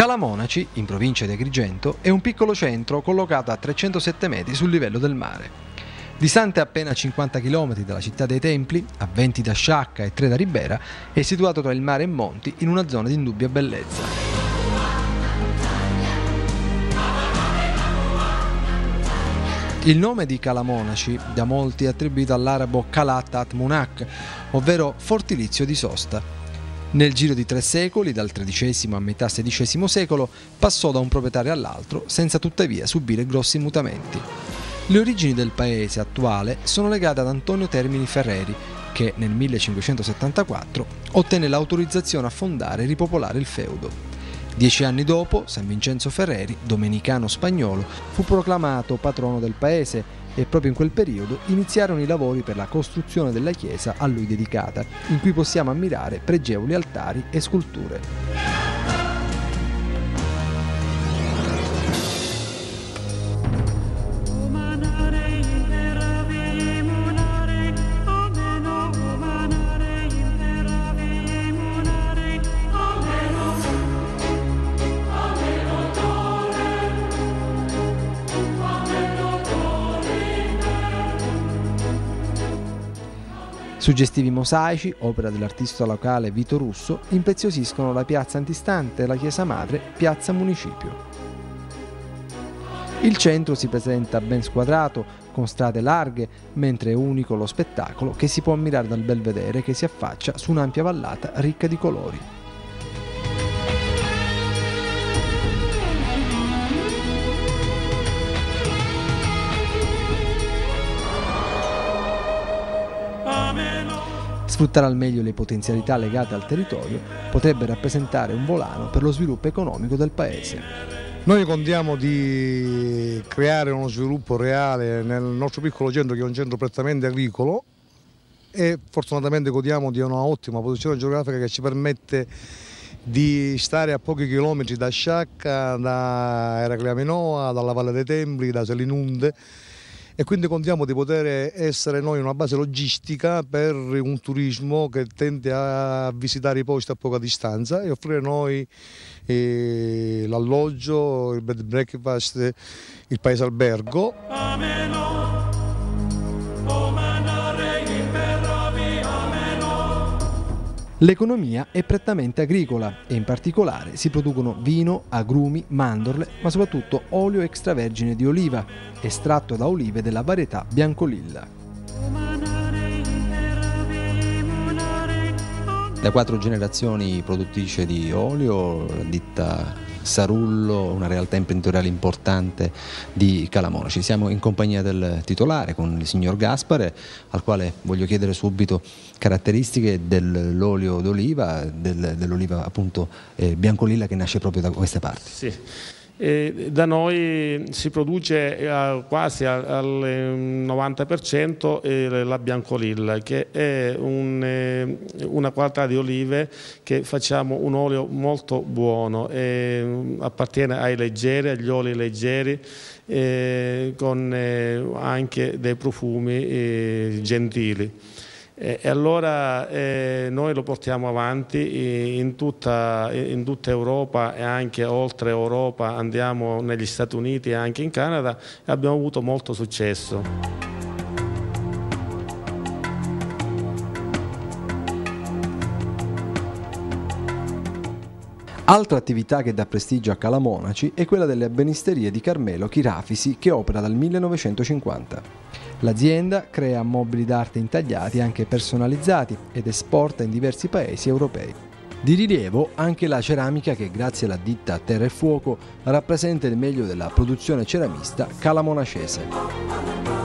Calamonaci, in provincia di Agrigento, è un piccolo centro collocato a 307 metri sul livello del mare. Distante appena 50 km dalla città dei Templi, a 20 da Sciacca e 3 da Ribera, è situato tra il mare e Monti in una zona di indubbia bellezza. Il nome di Calamonaci, da molti attribuito all'arabo Kalat at-Munak, ovvero fortilizio di sosta. Nel giro di 3 secoli, dal XIII a metà XVI secolo, passò da un proprietario all'altro senza tuttavia subire grossi mutamenti. Le origini del paese attuale sono legate ad Antonio Termini Ferreri, che nel 1574 ottenne l'autorizzazione a fondare e ripopolare il feudo. 10 anni dopo, San Vincenzo Ferreri, domenicano spagnolo, fu proclamato patrono del paese e proprio in quel periodo iniziarono i lavori per la costruzione della chiesa a lui dedicata, in cui possiamo ammirare pregevoli altari e sculture. Suggestivi mosaici, opera dell'artista locale Vito Russo, impreziosiscono la piazza antistante e la chiesa madre, piazza Municipio. Il centro si presenta ben squadrato, con strade larghe, mentre è unico lo spettacolo che si può ammirare dal belvedere che si affaccia su un'ampia vallata ricca di colori. Sfruttare al meglio le potenzialità legate al territorio potrebbe rappresentare un volano per lo sviluppo economico del paese. Noi contiamo di creare uno sviluppo reale nel nostro piccolo centro, che è un centro prettamente agricolo, e fortunatamente godiamo di una ottima posizione geografica che ci permette di stare a pochi chilometri da Sciacca, da Eraclea Minoa, dalla Valle dei Templi, da Selinunde, e quindi contiamo di poter essere noi una base logistica per un turismo che tende a visitare i posti a poca distanza e offrire noi l'alloggio, il bed and breakfast, il paese albergo. L'economia è prettamente agricola e in particolare si producono vino, agrumi, mandorle, ma soprattutto olio extravergine di oliva, estratto da olive della varietà Biancolilla. Da 4 generazioni produttrice di olio, la ditta Sarullo, una realtà imprenditoriale importante di Calamonaci. Siamo in compagnia del titolare, con il signor Gaspare, al quale voglio chiedere subito caratteristiche dell'olio d'oliva, dell'oliva appunto Biancolilla, che nasce proprio da queste parti. Sì. Da noi si produce quasi al 90% la Biancolilla, che è una qualità di olive che facciamo un olio molto buono, appartiene ai leggeri, agli oli leggeri, con anche dei profumi gentili. E allora noi lo portiamo avanti in tutta Europa e anche oltre Europa, andiamo negli Stati Uniti e anche in Canada e abbiamo avuto molto successo. Altra attività che dà prestigio a Calamonaci è quella delle ebbenisterie di Carmelo Chirafisi, che opera dal 1950. L'azienda crea mobili d'arte intagliati anche personalizzati ed esporta in diversi paesi europei. Di rilievo anche la ceramica che, grazie alla ditta Terra e Fuoco, rappresenta il meglio della produzione ceramista calamonacese.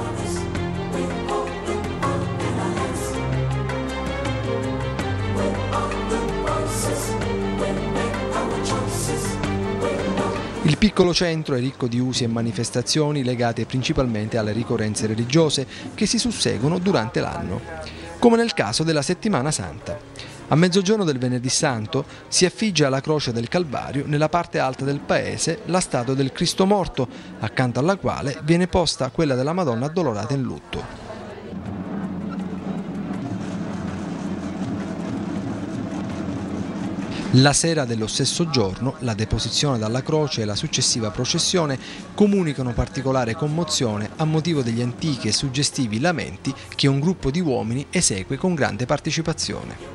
Il piccolo centro è ricco di usi e manifestazioni legate principalmente alle ricorrenze religiose che si susseguono durante l'anno, come nel caso della Settimana Santa. A mezzogiorno del Venerdì Santo si affigge alla croce del Calvario, nella parte alta del paese, la statua del Cristo morto, accanto alla quale viene posta quella della Madonna addolorata in lutto. La sera dello stesso giorno, la deposizione dalla croce e la successiva processione comunicano particolare commozione a motivo degli antichi e suggestivi lamenti che un gruppo di uomini esegue con grande partecipazione.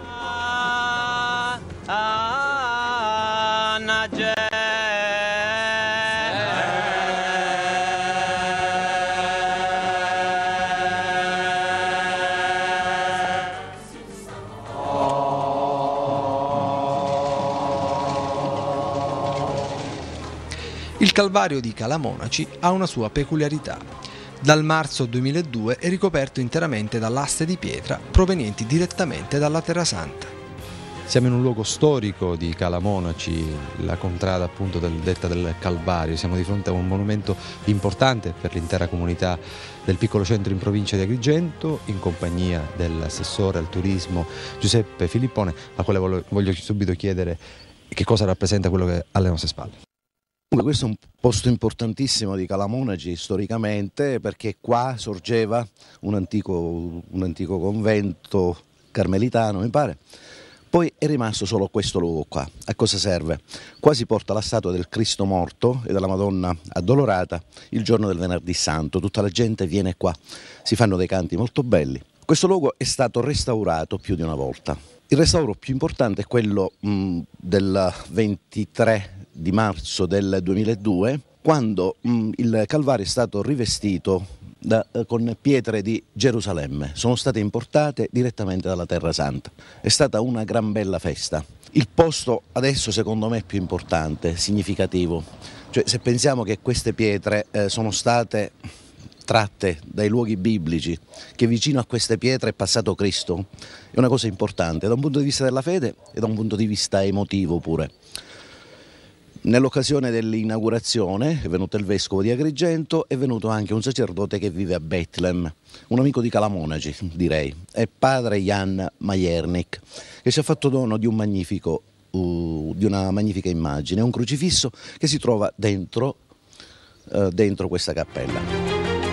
Il Calvario di Calamonaci ha una sua peculiarità. Dal marzo 2002 è ricoperto interamente dall'aste di pietra provenienti direttamente dalla Terrasanta. Siamo in un luogo storico di Calamonaci, la contrada appunto detta del Calvario. Siamo di fronte a un monumento importante per l'intera comunità del piccolo centro in provincia di Agrigento, in compagnia dell'assessore al turismo Giuseppe Filippone, al quale voglio subito chiedere che cosa rappresenta quello che è alle nostre spalle. Questo è un posto importantissimo di Calamonaci storicamente, perché qua sorgeva un antico convento carmelitano, mi pare. Poi è rimasto solo questo luogo qua. A cosa serve? Qua si porta la statua del Cristo morto e della Madonna addolorata il giorno del Venerdì Santo. Tutta la gente viene qua, si fanno dei canti molto belli. Questo luogo è stato restaurato più di una volta. Il restauro più importante è quello del 23 di marzo del 2002, quando il Calvario è stato rivestito con pietre di Gerusalemme. Sono state importate direttamente dalla Terra Santa. È stata una gran bella festa. Il posto adesso secondo me è più importante, significativo. Cioè, se pensiamo che queste pietre sono state tratte dai luoghi biblici, che vicino a queste pietre è passato Cristo, è una cosa importante da un punto di vista della fede e da un punto di vista emotivo pure. Nell'occasione dell'inaugurazione è venuto il vescovo di Agrigento, è venuto anche un sacerdote che vive a Betlem, un amico di Calamonaci direi, è padre Jan Majernik, che ci ha fatto dono di una magnifica immagine, un crocifisso che si trova dentro questa cappella.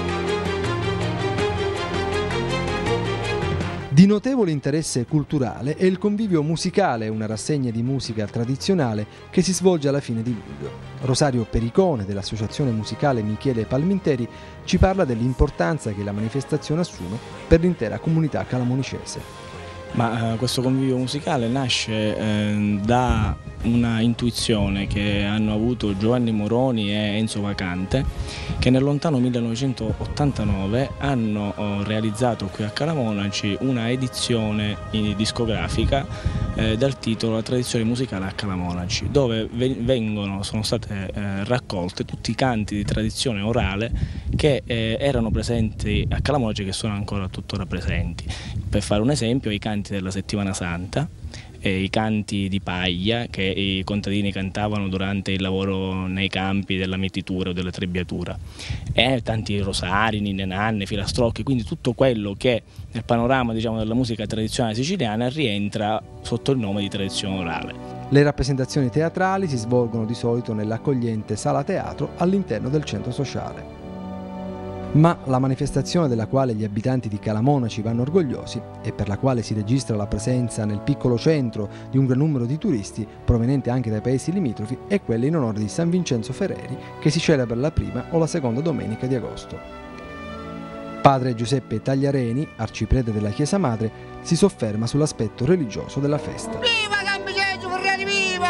Di notevole interesse culturale è il convivio musicale, una rassegna di musica tradizionale che si svolge alla fine di luglio. Rosario Pericone dell'Associazione Musicale Michele Palminteri ci parla dell'importanza che la manifestazione assume per l'intera comunità calamonicese. Ma questo convivio musicale nasce da una intuizione che hanno avuto Giovanni Moroni e Enzo Vacante, che nel lontano 1989 hanno realizzato qui a Calamonaci una edizione discografica dal titolo La tradizione musicale a Calamonaci, dove sono state raccolte tutti i canti di tradizione orale che erano presenti a Calamonaci e che sono ancora tuttora presenti. Per fare un esempio, i canti della Settimana Santa, i canti di paglia che i contadini cantavano durante il lavoro nei campi della mietitura o della trebbiatura, e tanti rosari, ninne nanne, filastrocchi, quindi tutto quello che nel panorama, diciamo, della musica tradizionale siciliana rientra sotto il nome di tradizione orale. Le rappresentazioni teatrali si svolgono di solito nell'accogliente Sala Teatro all'interno del centro sociale. Ma la manifestazione della quale gli abitanti di Calamonaci vanno orgogliosi e per la quale si registra la presenza nel piccolo centro di un gran numero di turisti provenienti anche dai paesi limitrofi è quella in onore di San Vincenzo Ferreri, che si celebra la prima o la seconda domenica di agosto. Padre Giuseppe Tagliareni, arciprete della Chiesa Madre, si sofferma sull'aspetto religioso della festa. Viva San Vincenzo Ferreri, viva!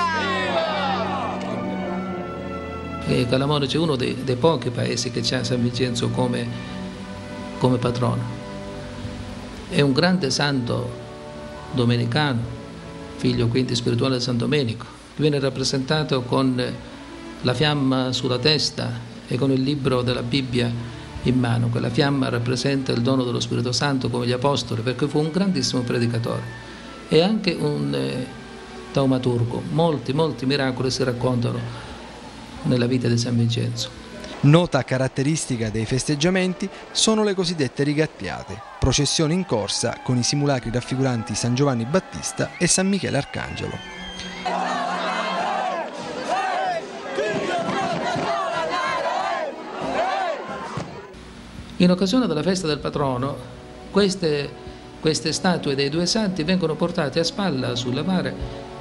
Calamonaci è uno dei pochi paesi che ha San Vincenzo come patrono. È un grande santo domenicano, figlio quindi spirituale di San Domenico, che viene rappresentato con la fiamma sulla testa e con il libro della Bibbia in mano. Quella fiamma rappresenta il dono dello Spirito Santo come gli Apostoli, perché fu un grandissimo predicatore e anche un taumaturgo. Molti miracoli si raccontano nella vita di San Vincenzo. Nota caratteristica dei festeggiamenti sono le cosiddette rigattiate, processioni in corsa con i simulacri raffiguranti San Giovanni Battista e San Michele Arcangelo. In occasione della festa del patrono, queste statue dei due santi vengono portate a spalla sulla mare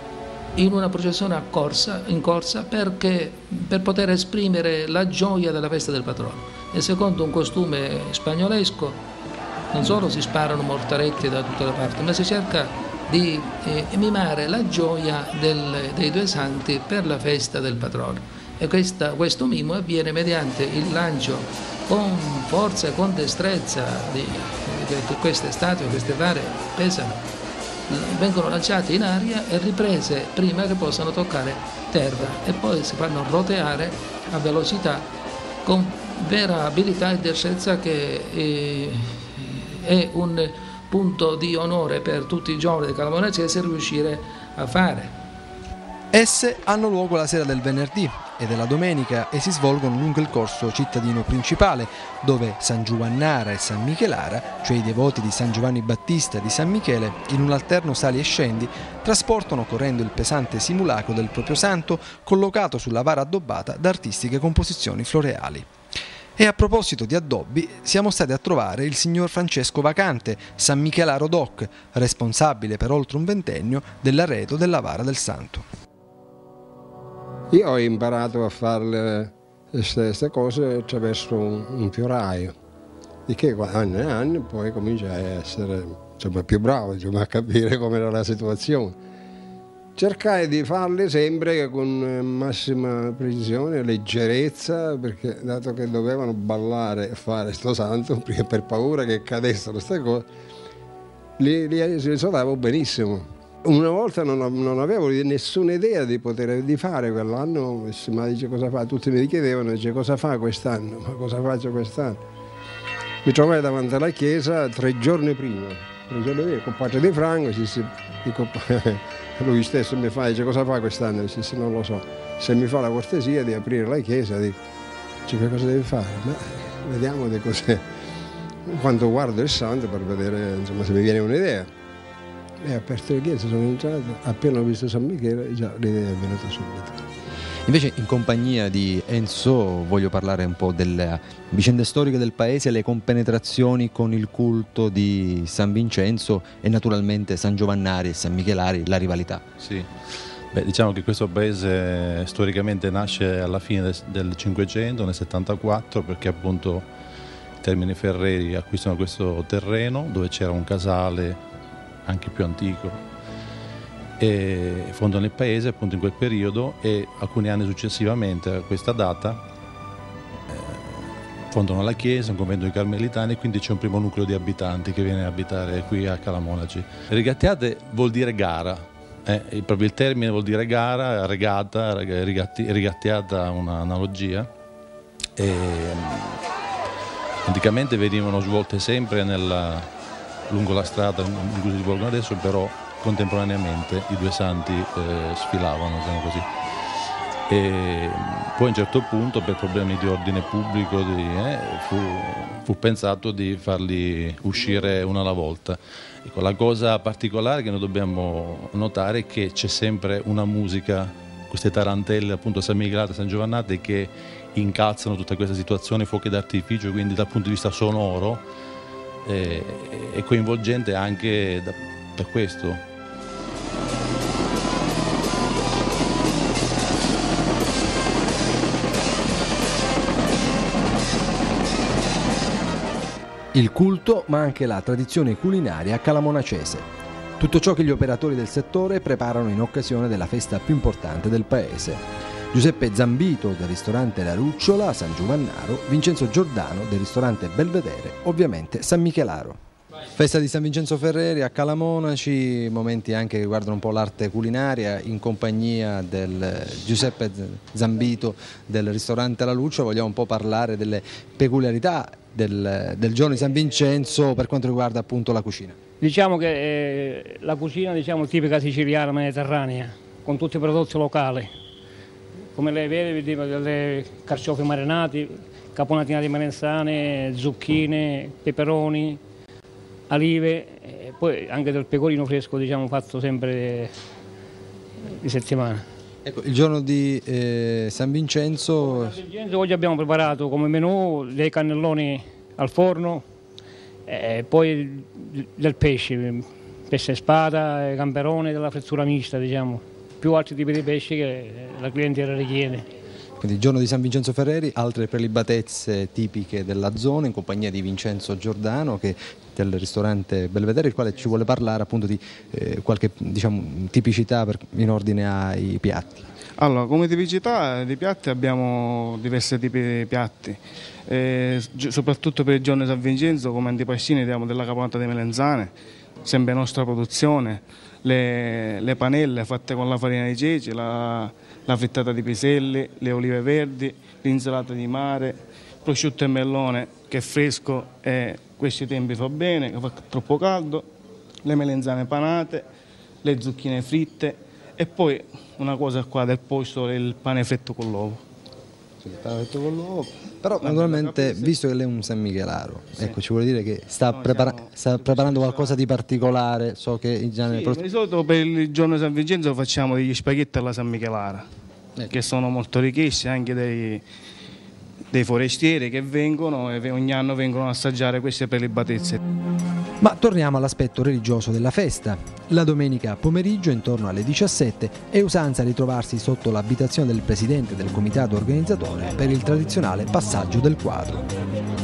in una processione in corsa per poter esprimere la gioia della festa del patrono. E secondo un costume spagnolesco non solo si sparano mortaretti da tutte le parti, ma si cerca di mimare la gioia dei due santi per la festa del patrono. E questo mimo avviene mediante il lancio con forza e con destrezza di queste statue, queste varie pesano, vengono lanciate in aria e riprese prima che possano toccare terra e poi si fanno roteare a velocità con vera abilità e destrezza che è un punto di onore per tutti i giovani di Calamonacese riuscire a fare. Esse hanno luogo la sera del venerdì e della domenica e si svolgono lungo il corso cittadino principale, dove San Giovannara e San Michelara, cioè i devoti di San Giovanni Battista e di San Michele, in un alterno sali e scendi, trasportano correndo il pesante simulacro del proprio santo collocato sulla vara addobbata da artistiche composizioni floreali. E a proposito di addobbi, siamo stati a trovare il signor Francesco Vacante, San Michelaro Doc, responsabile per oltre un ventennio dell'arredo della vara del santo. Io ho imparato a fare queste cose attraverso un fioraio, di che anni e anni poi comincia a essere più bravo, a capire com'era la situazione. Cercai di farle sempre con massima precisione, leggerezza, perché dato che dovevano ballare e fare sto santo, per paura che cadessero queste cose, li risolvevo benissimo. Una volta non avevo nessuna idea di fare quell'anno, ma dice cosa fa? Tutti mi chiedevano, dice cosa fa quest'anno? Ma cosa faccio quest'anno? Mi trovai davanti alla chiesa 3 giorni prima, con Padre Di Franco, lui stesso mi fa, dice cosa fa quest'anno? Dice non lo so, se mi fa la cortesia di aprire la chiesa, dico che cosa devi fare? Ma vediamo di cos'è. Quando guardo il santo per vedere insomma, se mi viene un'idea. E aperto le chiese, sono entrato, appena ho visto San Michele, già l'idea è venuta subito. Invece in compagnia di Enzo voglio parlare un po' delle vicende storiche del paese, le compenetrazioni con il culto di San Vincenzo e naturalmente San Giovannari e San Michelari, la rivalità. Sì. Beh, diciamo che questo paese storicamente nasce alla fine del Cinquecento, nel 74, perché appunto i Termini Ferreri acquistano questo terreno dove c'era un casale anche più antico e fondano il paese appunto in quel periodo e alcuni anni successivamente a questa data fondano la chiesa, un convento di carmelitani e quindi c'è un primo nucleo di abitanti che viene a abitare qui a Calamonaci. Rigattiate vuol dire gara, proprio il termine vuol dire gara, regata, rigattiata un'analogia e anticamente venivano svolte sempre lungo la strada in cui si svolgono adesso, però contemporaneamente i due santi sfilavano, diciamo così. E poi a un certo punto, per problemi di ordine pubblico, fu pensato di farli uscire uno alla volta. Ecco, la cosa particolare che noi dobbiamo notare è che c'è sempre una musica, queste tarantelle appunto San Michelate e San Giovannate, che incalzano tutta questa situazione, fuochi d'artificio, quindi dal punto di vista sonoro è coinvolgente anche da questo. Il culto, ma anche la tradizione culinaria calamonacese. Tutto ciò che gli operatori del settore preparano in occasione della festa più importante del paese. Giuseppe Zambito del ristorante La Lucciola a San Giovannaro, Vincenzo Giordano del ristorante Belvedere, ovviamente San Michelaro. Festa di San Vincenzo Ferreri a Calamonaci, momenti anche che riguardano un po' l'arte culinaria in compagnia del Giuseppe Zambito del ristorante La Lucciola. Vogliamo un po' parlare delle peculiarità del giorno di San Vincenzo per quanto riguarda appunto la cucina. Diciamo che la cucina tipica siciliana mediterranea, con tutti i prodotti locali. Come lei vede, delle carciofi marinati, caponatinati marenzane, zucchine, peperoni, olive, e poi anche del pecorino fresco, diciamo, fatto sempre di settimana. Ecco, il giorno di San Vincenzo... Oggi abbiamo preparato come menù dei cannelloni al forno, poi del pesce spada, gamberone della frezzura mista, diciamo. più altri tipi di pesci che la clientela richiede. Quindi il giorno di San Vincenzo Ferreri, altre prelibatezze tipiche della zona in compagnia di Vincenzo Giordano che del ristorante Belvedere, il quale ci vuole parlare appunto di qualche tipicità in ordine ai piatti. Allora, come tipicità di piatti abbiamo diversi tipi di piatti, soprattutto per il giorno di San Vincenzo come antipastini abbiamo della caponata di melenzane, sempre nostra produzione, le panelle fatte con la farina di ceci, la frittata di piselli, le olive verdi, l'insalata di mare, prosciutto e melone che è fresco e questi tempi fa bene, che fa troppo caldo, le melenzane panate, le zucchine fritte e poi una cosa qua del posto è il pane fritto con l'uovo. Il pane fritto con l'uovo, però naturalmente visto che lei è un San Michelaro, sì. Ecco, ci vuole dire che sta preparando qualcosa di particolare, so che già di solito per il giorno di San Vincenzo facciamo degli spaghetti alla San Michelara, ecco, che sono molto richiesti anche dei forestieri che vengono e ogni anno vengono a assaggiare queste prelibatezze. Ma torniamo all'aspetto religioso della festa. La domenica pomeriggio, intorno alle 17, è usanza ritrovarsi sotto l'abitazione del presidente del comitato organizzatore per il tradizionale passaggio del quadro.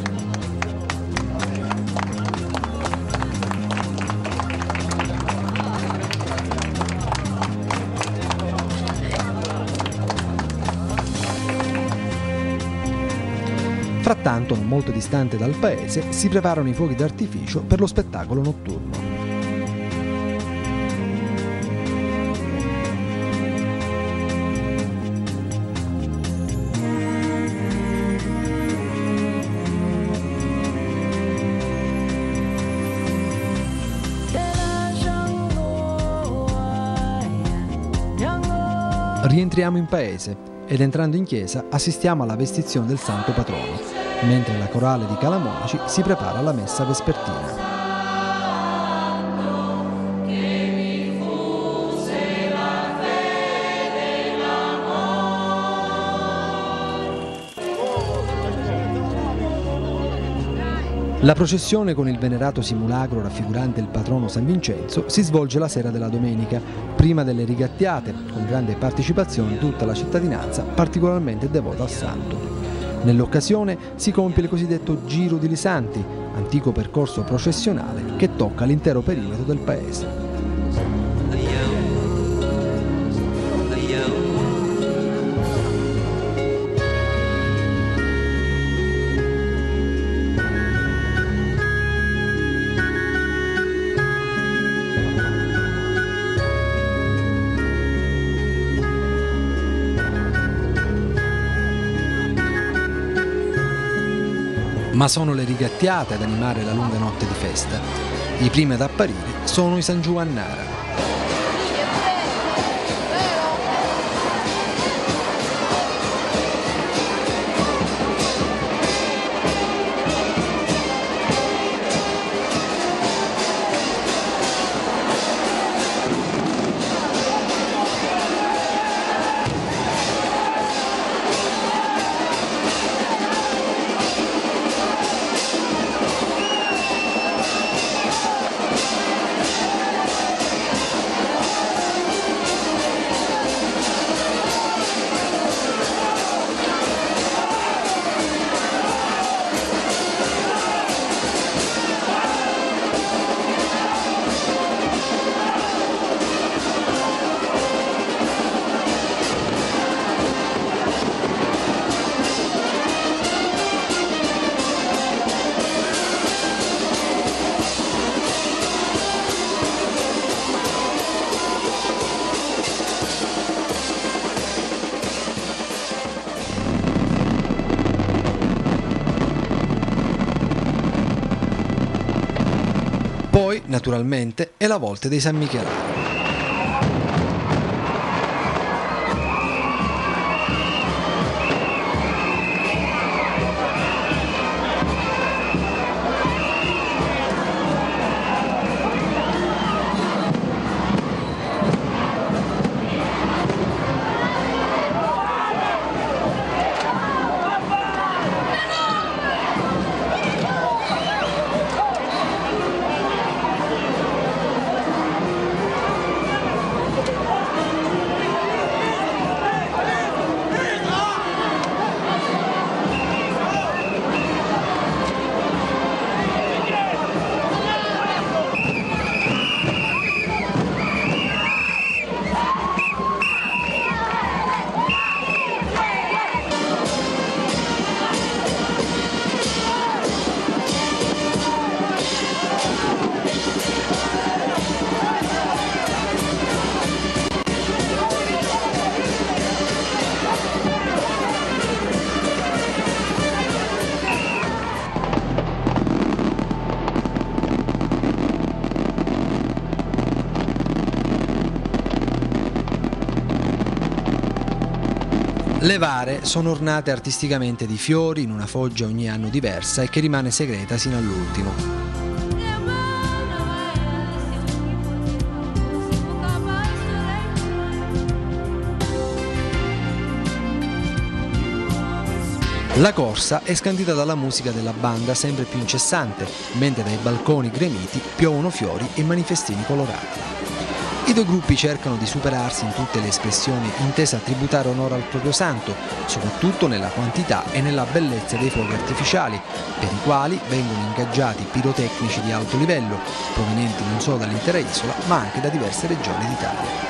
Frattanto, non molto distante dal paese, si preparano i fuochi d'artificio per lo spettacolo notturno. Rientriamo in paese ed entrando in chiesa assistiamo alla vestizione del santo patrono, mentre la corale di Calamonaci si prepara alla messa vespertina. La processione con il venerato simulacro raffigurante il patrono San Vincenzo si svolge la sera della domenica, prima delle rigattiate, con grande partecipazione di tutta la cittadinanza particolarmente devota al santo. Nell'occasione si compie il cosiddetto Giro di Lisanti, antico percorso processionale che tocca l'intero perimetro del paese. Ma sono le rigattiate ad animare la lunga notte di festa. I primi ad apparire sono i San Giovannara. Poi, naturalmente, è la volta dei San Michelari. Le bare sono ornate artisticamente di fiori in una foggia ogni anno diversa e che rimane segreta sino all'ultimo. La corsa è scandita dalla musica della banda sempre più incessante, mentre dai balconi gremiti piovono fiori e manifestini colorati. I due gruppi cercano di superarsi in tutte le espressioni intese a tributare onore al proprio santo, soprattutto nella quantità e nella bellezza dei fuochi artificiali, per i quali vengono ingaggiati pirotecnici di alto livello, provenienti non solo dall'intera isola, ma anche da diverse regioni d'Italia.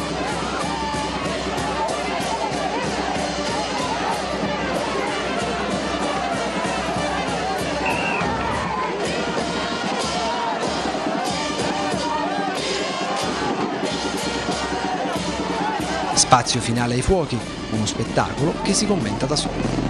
Spazio finale ai fuochi, uno spettacolo che si commenta da solo.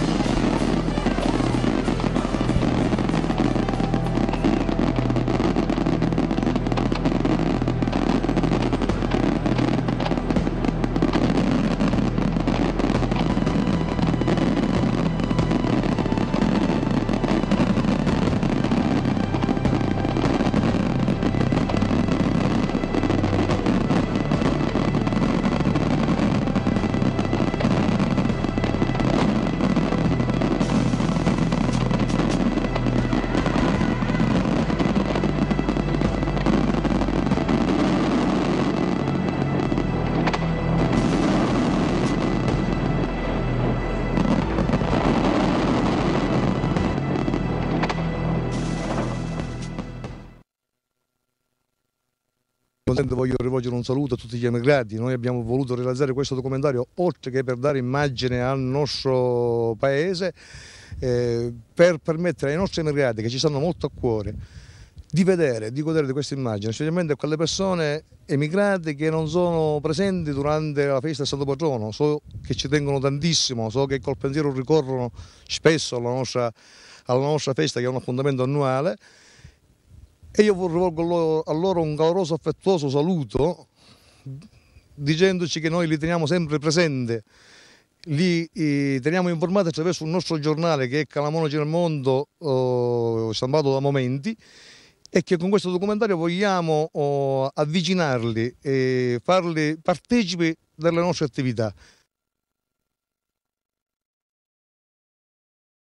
Voglio rivolgere un saluto a tutti gli emigrati. Noi abbiamo voluto realizzare questo documentario oltre che per dare immagine al nostro paese, per permettere ai nostri emigrati che ci stanno molto a cuore di vedere, di godere di questa immagine, specialmente a quelle persone emigrate che non sono presenti durante la festa del Santo Patrono. So che ci tengono tantissimo, so che col pensiero ricorrono spesso alla nostra festa, che è un appuntamento annuale. E io rivolgo a loro un caloroso, affettuoso saluto, dicendoci che noi li teniamo sempre presenti, li teniamo informati attraverso un nostro giornale che è Calamonaci nel Mondo, stampato da Momenti, e che con questo documentario vogliamo avvicinarli e farli partecipi delle nostre attività.